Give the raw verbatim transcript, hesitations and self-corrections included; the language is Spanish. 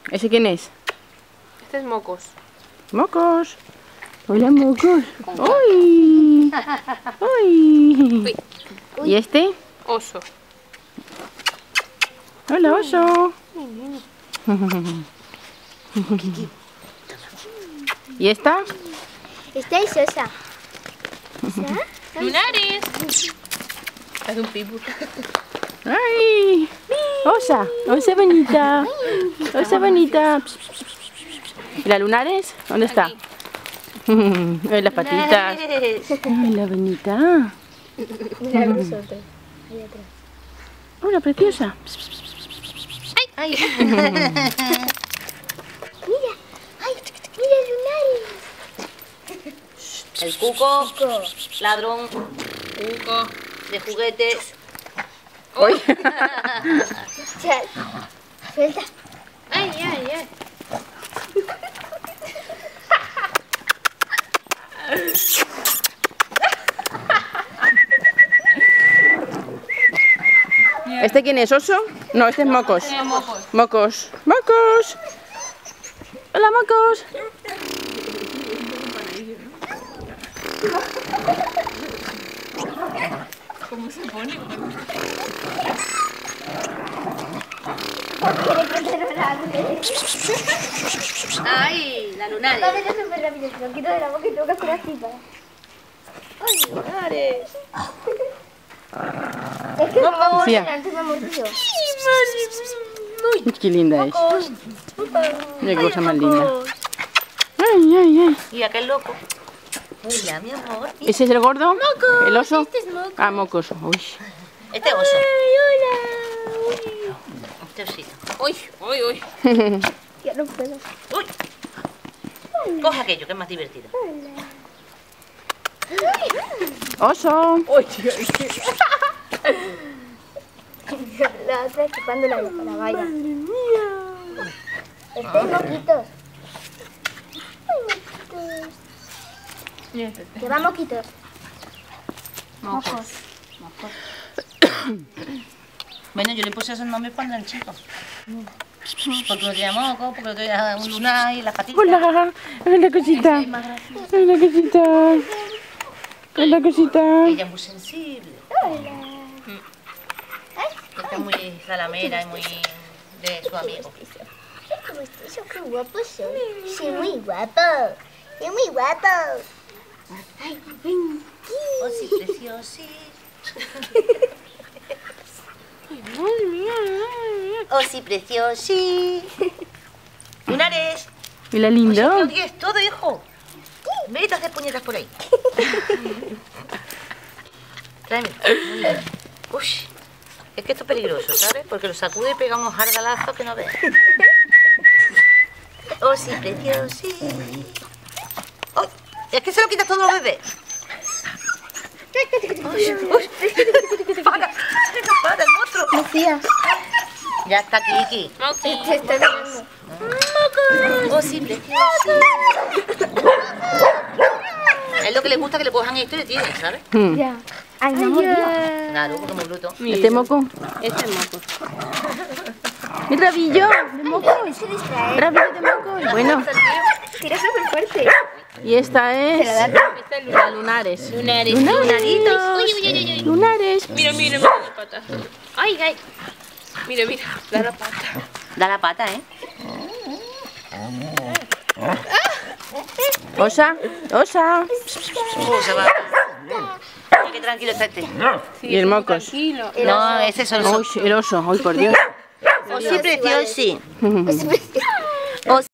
¿Ese quién es? Este es Mocos. Mocos. Hola, Mocos. ¡Uy! ¡Uy! ¿Y este? Oso. Hola, oso. ¿Y esta? Esta es Osa. Lunares. Es un pitbull. ¡Ay! Osa, osa bonita. Osa bonita. ¿Y la Lunares? ¿Dónde está? Ay, las patitas. Ay, la bonita. Mira nosotros. Ahí atrás. Hola, preciosa. Ay, Mira. Ay, mira Lunares. El cuco, Cuco. ladrón Cuco. de juguetes. Uy. Chal. Suelta. Ay, ay, ay. ¿Este quién es? ¿Oso? No, este es Mocos. Eh, Mocos. Mocos. ¡Mocos! ¡Hola, Mocos! ¿Cómo se pone? ¡Ay! La lunares. Va a ver súper rápido. Se lo quito de la boca y tengo que hacer así para. ¡Ay, lunares! Es que como Sofía. antes me ha mordido. ¡Qué linda es! Mocos. ¡Qué cosa más linda! ¡Ay, ay, ay! Y aquel loco. Hola, mi amor. ¿Ese es el gordo? Mocos. ¿El oso? Este es Mocos. Ah, Mocos. Uy. Este oso. Ay, hola. Este osito. Uy, uy, uy. Ya no puedo. Uy. Coge aquello que es más divertido. ¡Oso! La otra chupando la, la valla. Estos moquitos. Ay, moquitos. Que va moquitos. Mocos. Bueno, yo le puse esos nombres cuando era chico. Porque uno tenía moco, porque otro tenía un lunar y las patitas. ¡Hola! ¡Hola, cosita! ¡Hola, cosita! ¡Hola, cosita! Ella es muy sensible. Está muy salamera y muy de su amigo. ¿Cómo estás? ¡Qué guapo soy! Sí, muy guapo. Es muy guapo. Ay, ven. Oh, sí, preciosi. Oh, sí, preciosi. Lunares. Mira, Oye, lindo. que odies todo, hijo. Vete a hacer puñetas por ahí. Tráeme. Muy bien. Uy, es que esto es peligroso, ¿sabes? Porque lo sacude y pega unos jardalazos que no veas. Oh, sí, preciosi. Oh, es que se lo quitas todo a los bebés. Uy, uy. Para, para, el monstruo. Lucía. Ya está Kiki. Este está mirando. Oh, sí, preciosi. Es lo que le gusta que le cojan esto y le tiren, ¿sabes? Hmm. Ya. Ay, no mordió. Claro, porque es muy bruto. ¿Este moco? Este es Mocos. ¡Mi rabillo! ¡De mocos! Se distrae. ¡Rabillo de mocos! Bueno, Tira súper fuerte. y esta es... Este es La Lunares. Lunares. ¡Lunaritos! Uy, uy, uy, uy, uy. ¡Lunares! Mira, mira, mira la pata. Ay, ay. Mira, mira, da la pata. Da la pata, ¿eh? ¡Osa! ¡Osa! Oh, se va. Mira qué tranquilo está este. Y el mocos. Tranquilo. No, ese es el oso. ¡Uy, el oso! ¡Ay, por Dios! Oh, sí, preciosi. Es precioso. Oh,